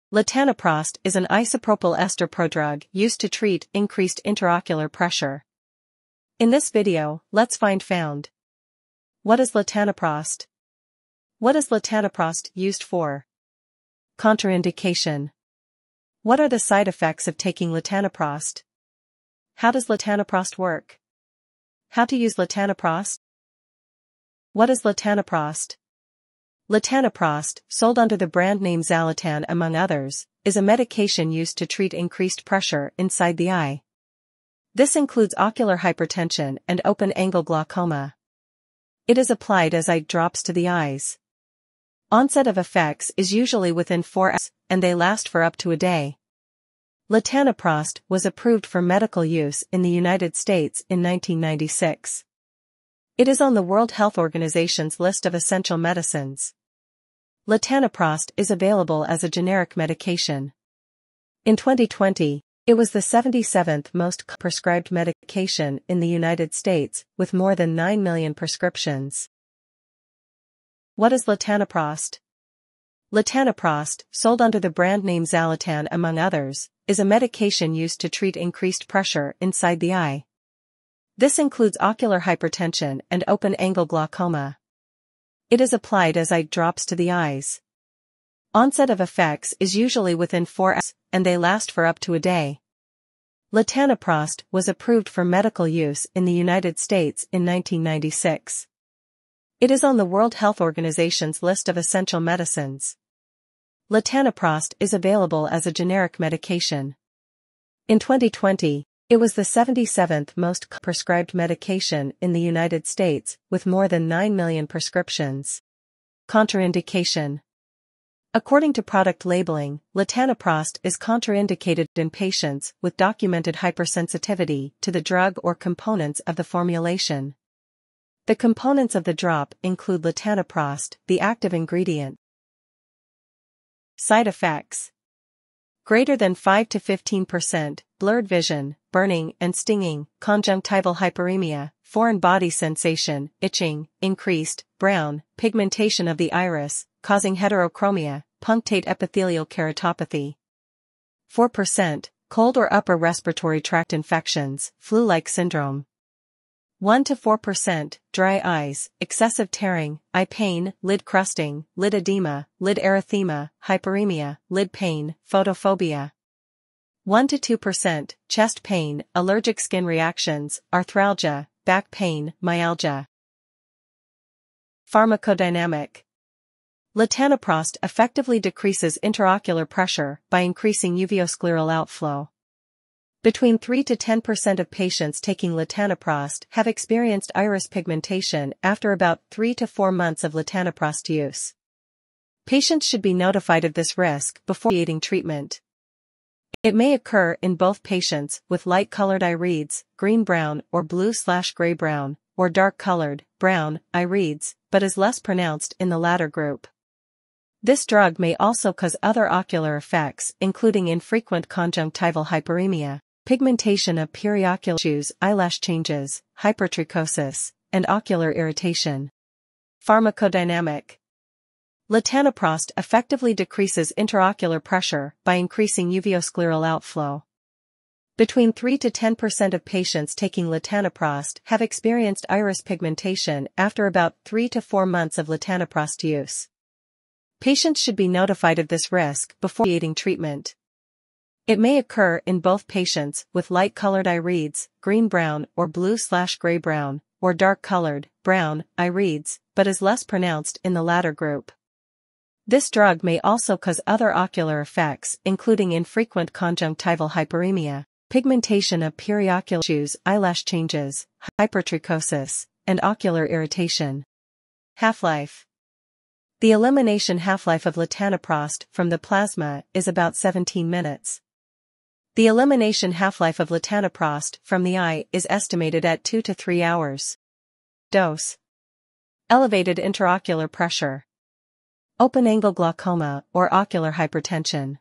Latanoprost is an isopropyl ester prodrug used to treat increased intraocular pressure. In this video, let's found. What is latanoprost? What is latanoprost used for? Contraindication. What are the side effects of taking latanoprost? How does latanoprost work? How to use latanoprost? What is latanoprost? Latanoprost, sold under the brand name Xalatan among others, is a medication used to treat increased pressure inside the eye. This includes ocular hypertension and open-angle glaucoma. It is applied as eye drops to the eyes. Onset of effects is usually within 4 hours, and they last for up to a day. Latanoprost was approved for medical use in the United States in 1996. It is on the World Health Organization's list of essential medicines. Latanoprost is available as a generic medication. In 2020, it was the 77th most prescribed medication in the United States, with more than 9 million prescriptions. What is latanoprost? Latanoprost, sold under the brand name Xalatan among others, is a medication used to treat increased pressure inside the eye. This includes ocular hypertension and open-angle glaucoma. It is applied as eye drops to the eyes. Onset of effects is usually within 4 hours, and they last for up to a day. Latanoprost was approved for medical use in the United States in 1996. It is on the World Health Organization's list of essential medicines. Latanoprost is available as a generic medication. In 2020, it was the 77th most prescribed medication in the United States, with more than 9 million prescriptions. Contraindication. According to product labeling, latanoprost is contraindicated in patients with documented hypersensitivity to the drug or components of the formulation. The components of the drop include latanoprost, the active ingredient. Side effects. Greater than 5 to 15%, blurred vision, burning and stinging, conjunctival hyperemia, foreign body sensation, itching, increased, brown, pigmentation of the iris, causing heterochromia, punctate epithelial keratopathy. 4%, cold or upper respiratory tract infections, flu-like syndrome. 1 to 4%, dry eyes, excessive tearing, eye pain, lid crusting, lid edema, lid erythema, hyperemia, lid pain, photophobia. 1 to 2%, chest pain, allergic skin reactions, arthralgia, back pain, myalgia. Pharmacodynamic. Latanoprost effectively decreases intraocular pressure by increasing uveoscleral outflow. Between 3 to 10% of patients taking latanoprost have experienced iris pigmentation after about 3 to 4 months of latanoprost use. Patients should be notified of this risk before initiating treatment. It may occur in both patients with light-colored irides, green-brown or blue/gray-brown, or dark-colored, brown, irides, but is less pronounced in the latter group. This drug may also cause other ocular effects, including infrequent conjunctival hyperemia, pigmentation of periocular issues, eyelash changes, hypertrichosis, and ocular irritation. Pharmacodynamic. Latanoprost effectively decreases intraocular pressure by increasing uveoscleral outflow. Between 3 to 10% of patients taking latanoprost have experienced iris pigmentation after about 3 to 4 months of latanoprost use. Patients should be notified of this risk before initiating treatment. It may occur in both patients with light-colored irides, green-brown or blue/gray-brown, or dark-colored, brown, irides, but is less pronounced in the latter group. This drug may also cause other ocular effects, including infrequent conjunctival hyperemia, pigmentation of periocular issues, eyelash changes, hypertrichosis, and ocular irritation. Half-life. The elimination half-life of latanoprost from the plasma is about 17 minutes. The elimination half-life of latanoprost from the eye is estimated at 2 to 3 hours. Dose. Elevated intraocular pressure. Open-angle glaucoma or ocular hypertension.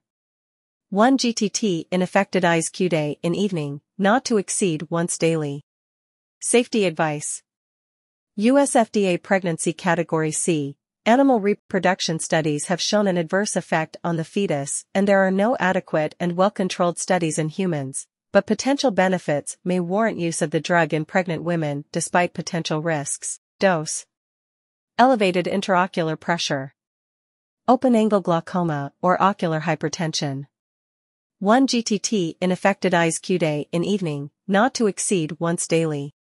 1 GTT in affected eyes Q-day in evening, not to exceed once daily. Safety advice. US FDA Pregnancy Category C, Animal reproduction studies have shown an adverse effect on the fetus, and there are no adequate and well-controlled studies in humans, but potential benefits may warrant use of the drug in pregnant women despite potential risks. Dose. Elevated intraocular pressure. Open-angle glaucoma or ocular hypertension. 1 GTT in affected eyes Q-day in evening, not to exceed once daily.